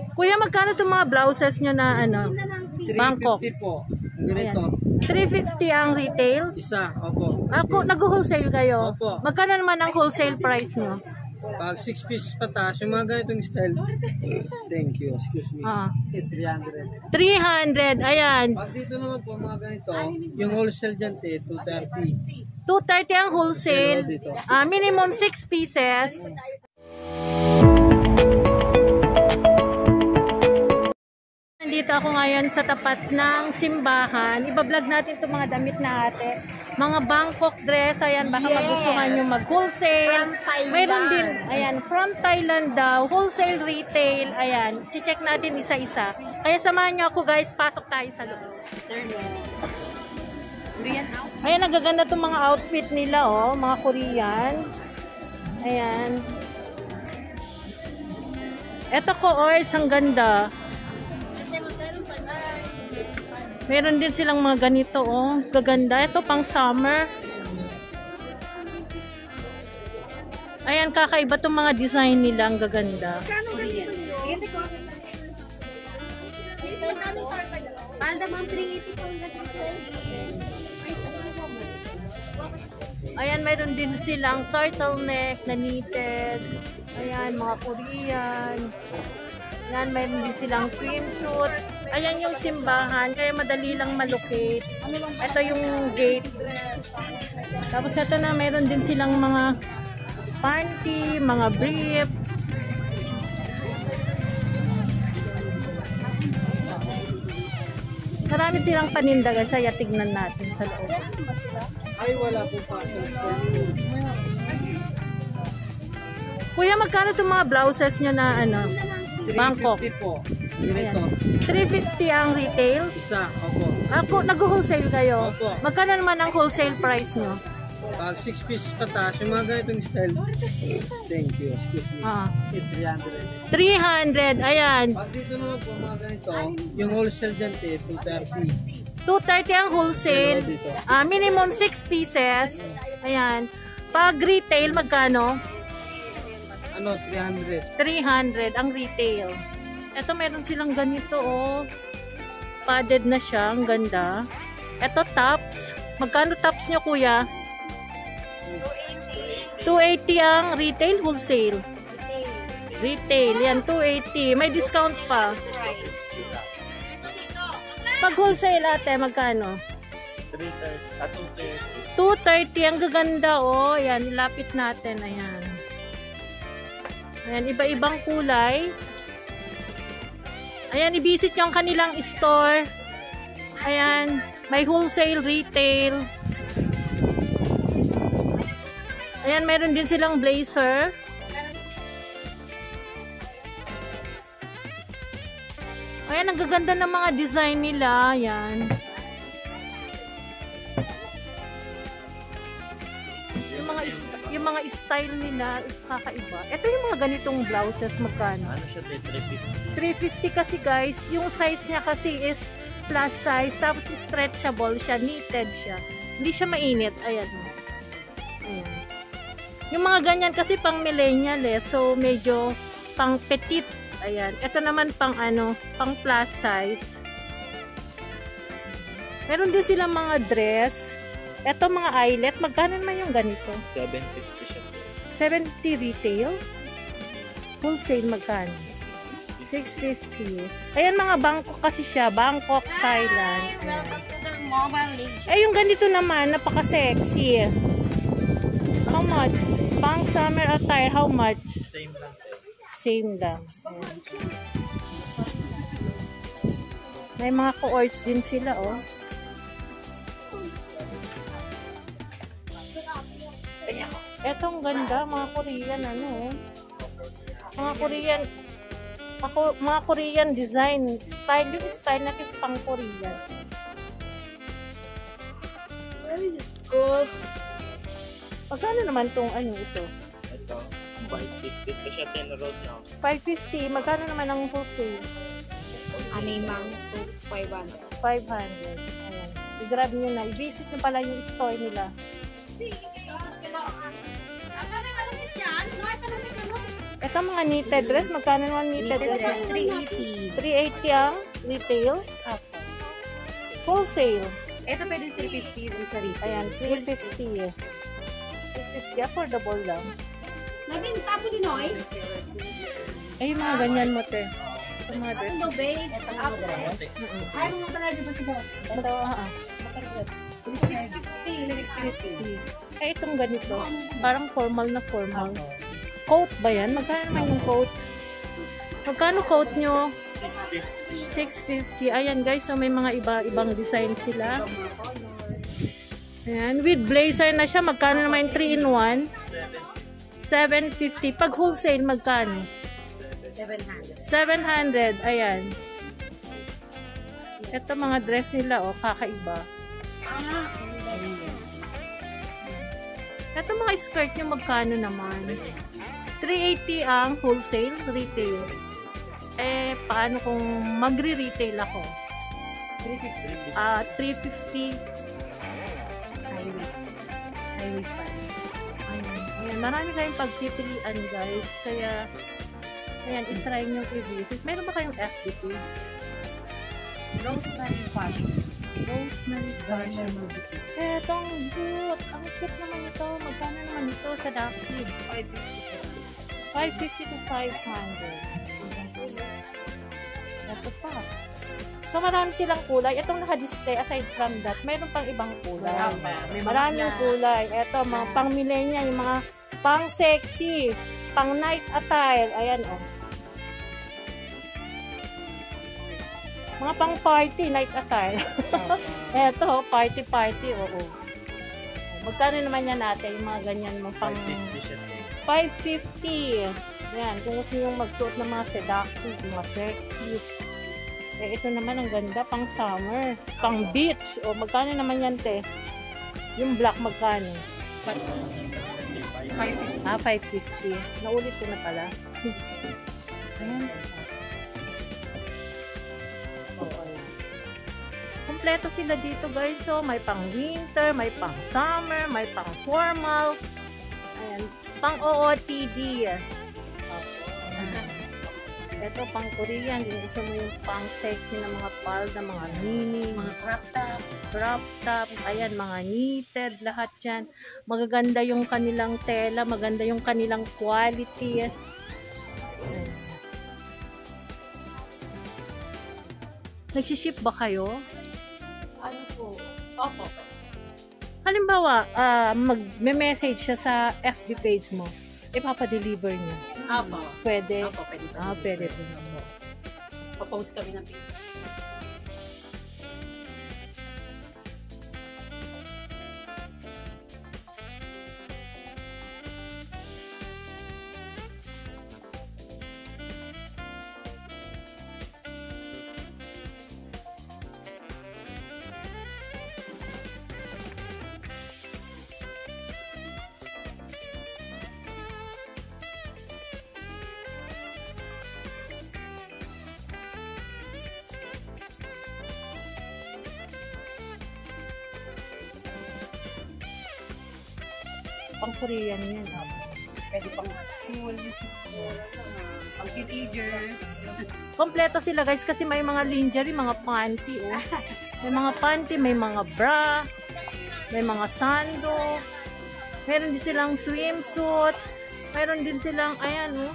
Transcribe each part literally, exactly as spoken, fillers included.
Kuya, magkano itong mga blouses nyo na ano? Bangkok. three fifty po. Ganito. three fifty ang retail? Isa, opo. Ako, nag-wholesale kayo? Opo. Magkano naman ang wholesale price nyo? Pag six pieces pataas, yung mga ganitong style. Thank you, excuse me. Ah. three hundred. three hundred, ayan. Pag dito naman po, mga ganito, yung wholesale dyan, te, two thirty. two thirty ang wholesale. Ah, minimum six pieces. Nandito ako ngayon sa tapat ng simbahan. Iba-vlog natin itong mga damit na ate. Mga Bangkok dress. Ayan, baka yes. magustuhan nyo mag-wholesale. Meron din, ayan, from Thailand daw. Wholesale, retail. Ayan, check natin isa-isa. Kaya samahan nyo ako guys. Pasok tayo sa loob. Ayan, nagaganda itong mga outfit nila, oh. Mga Korean. Ayan. Eto ko, oh, ang ganda. Meron din silang mga ganito, oh. Gaganda. Ito pang summer. Ayan, kakaiba itong mga design nila. Ang gaganda. Ayan, meron din silang turtleneck na knitted. Ayan, mga Korean. Ayan, meron din silang swimsuit. Ayan yung simbahan, kaya madali lang malocate. Ito yung gate. Tapos ito na, meron din silang mga panty, mga brief. Marami silang paninda, guys. Kaya tignan natin sa loob. Ay, wala po pa. Kuya, magkano itong mga blouses nyo na ano? Bangkok. three fifty po. Ganito. three fifty ang retail? Isa, opo. Ako, nag-wholesale kayo? Opo. Magkano naman ang wholesale price nyo? Pag six pieces pataas, yung mga ganitong style. Thank you, excuse me. Ah. three hundred. three hundred, ayan. Pag dito naman po, mga ganito, yung wholesale dyan, te, two thirty. two thirty ang wholesale. Ah, minimum six pieces. Ayan. Pag retail, magkano? Ano, three hundred. three hundred ang retail. Ito meron silang ganito, oh. Padded na siya, ang ganda. Ito tops. Magkano tops nyo, kuya? two eighty ang retail, wholesale. Retail, yan, two eighty. May discount pa. Pag wholesale, ate, magkano? two thirty ang gaganda, oh. Yan, ilapit natin, ayan. Ayan, iba-ibang kulay. Ayan, i-visit nyo ang kanilang store. Ayan, may wholesale, retail. Ayan, meron din silang blazer. Ayan, ang gaganda ng mga design nila. Ayan. Yung mga yung mga style nila kakaiba. Ito yung mga ganitong blouses, magkano? Ano siya, three fifty? three fifty kasi guys. Yung size niya kasi is plus size. Tapos stretchable siya. Knitted siya. Hindi siya mainit. Ayan. Ayan. Yung mga ganyan kasi pang millennial eh. So medyo pang petite. Ayan. Ito naman pang ano, pang plus size. Meron din silang mga dress. Ito mga eyelet, magkano naman yung ganito? seven fifty siya. seventy retail? Wholesale magkano? six fifty. Ayan, mga Bangkok kasi siya. Bangkok, Thailand. Ayan. Eh, yung ganito naman, napaka-sexy. How much? Pang summer attire, how much? Same lang. Same lang. Ayan. May mga co-ords din sila, oh. Etong ganda, mga Korean, ano, mga Korean, ako, mga Korean design, style, yung style natin is pang Korean. Where is this go? Magkano naman tong ano ito? Ito, five fifty. Ito siya, ten rolls na. five fifty, magkano naman ang wholesale? Animang soup, five hundred. five hundred. Ayan. I-grab nyo na. I-visit nyo pala yung store nila. Ito mga knitted dress. Magkano naman knitted dress? three eighty. three eighty ang retail. Opo. Wholesale. Ito pwede three fifty dun sa retail. Ayan, three fifty. three fifty. Affordable lang. Nabinta po din, Noy? Ay, yung mga ganyan mo, te. Ito mga dress. Ito, babe. Ito na dress. Mm-mm. Ay, mga talaga ba ito? Ito, ah, ah. six fifty. Ay, itong ganito. Parang formal na formal. Coat ba yan? Magkano naman yung coat? Magkano coat nyo? six fifty. Ayan guys, so may mga iba-ibang design sila. Ayan, with blazer na siya. Magkano naman yung three in one? seven fifty. Pag wholesale, magkano? seven hundred. seven hundred. Ayan. Ito mga dress nila, oh, kakaiba. Ito mga skirt nyo, magkano naman? three eighty ang wholesale, retail. Eh, paano kung magre-retail ako? Ah, three fifty. Highways. Highways pa. Ayan, ayan, marami kayong pagpipilian guys. Kaya, ayan, itry nyo i-visit. Meron ba kayong F B page? Rosemary Fashion. Rosemary Fashion. Etong boot. Ang cute naman ito. Magkano naman ito sa Dakid? five fifty to five hundred. Ito pa. So, marami silang kulay. Itong naka-display, aside from that, mayroon pang ibang kulay. Maraming kulay. Ito, mga pang millennial, yung mga pang sexy, pang night attire. Ayan, oh. Mga pang party, night attire. Ito, party party, oo. Magkano naman yan natin, yung mga ganyan mo pang five fifty. Yan, kung gusto nyo magsuot ng mga seductive, mga sexy. Eh, ito naman ang ganda, pang summer, pang beach. O, magkano naman yan, te? Yung black, magkano? Ah, five fifty. Naulit ko na pala. Ayan. Kompleto sila dito guys. So, may pang winter, may pang summer, may pang formal. Ayan. Pang O O T D. Ito pang Korean. Yung gusto mo yung pang sexy na mga palda, mga mini, mga crop top, crop top. Ayan, mga knitted, lahat yan. Magaganda yung kanilang tela, maganda yung kanilang quality. Ayan. Nagsiship ba kayo? Ano po? Opo. Halimbawa, uh, mag-message siya sa F B page mo, ipapadeliver niya. Opo. Pwede? Opo, pwede. Ah, pwede po. Pa-post kami ng picture. Pang Korean yan. Pwede pang school, pang teenagers. Kompleto sila guys kasi may mga lingerie, mga panty. Oh. May mga panty, may mga bra, may mga sando. Meron din silang swimsuit. Meron din silang, ayan oh.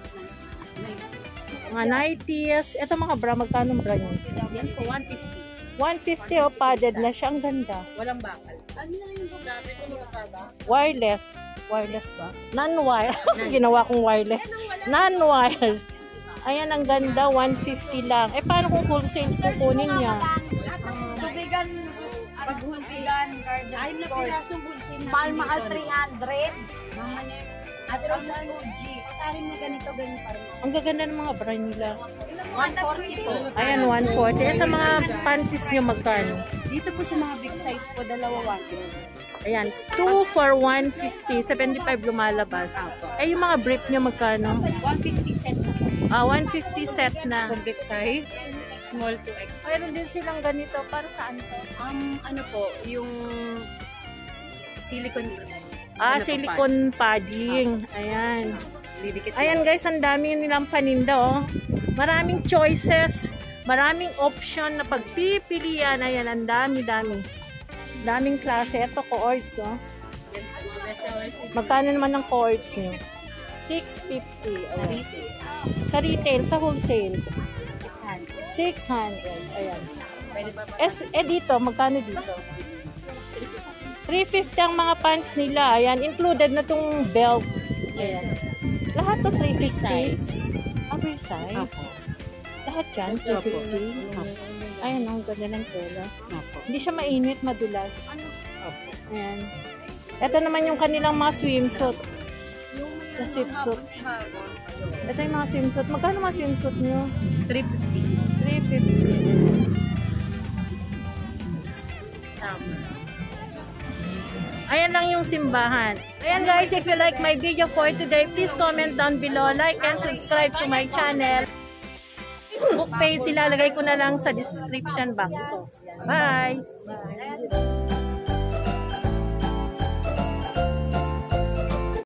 Mga nighties. Ito mga bra, magkano bra yun? Yan po, one fifty. one fifty oh, padded na siya. Ang ganda. Walang bakal. Ano na yung gamit ko mga taba? Wireless. Wireless ba? Non-wire. Ginawa kong wireless. Non-wire. Ayan, ang ganda. one fifty lang. Eh, paano kung wholesale kukunin niya? Tubigan, pag-hulsigan, ay na pirasong hulsin na. Mahal-mahal three hundred. Mama niya. Ate Rosa, G. Tarin na ganito, ganyan pa rin. Ang gaganda ng mga bra nila. one forty po. Ayan, one forty. Eh, sa mga panties nyo, magkano? Dito po sa mga big size po, dalawa one fifty. Ayan, two for one fifty. seventy-five lumalabas. Eh, yung mga brief nyo, magkano? one fifty set na po. Ah, one fifty set na. Kung big size, small to X. Mayroon din silang ganito. Para saan to? Um, ano po, yung silicone. Ah, Ano po, silicone padding. Ayan. Didikit Ayan guys, ang dami nilang paninda oh. Maraming choices, maraming option na pagpipilian. Ayan, ang dami-dami. Daming klase. Ito, coords oh. Magkano naman ang coords nyo? six fifty. Oh. Sa retail, sa wholesale. six hundred. Ayan. Es, eh dito, magkano dito? three fifty ang mga pants nila. Ayan, included na tong belt. Ayan. Lahat to three fifty. Oversize. Lahat yan, three fifty. Ayan, ang ganda ng tela. Hindi siya mainit, madulas. Ayan. Ito naman yung kanilang mga swimsuit. Sa swimsuit. Ito yung mga swimsuit. Magkano mga swimsuit nyo? three fifty. three fifty. Ayan lang yung simbahan. Ayan guys, if you like my video for today, please comment down below, like and subscribe to my channel. Book page ilalagay ko na lang sa description box ko. Bye!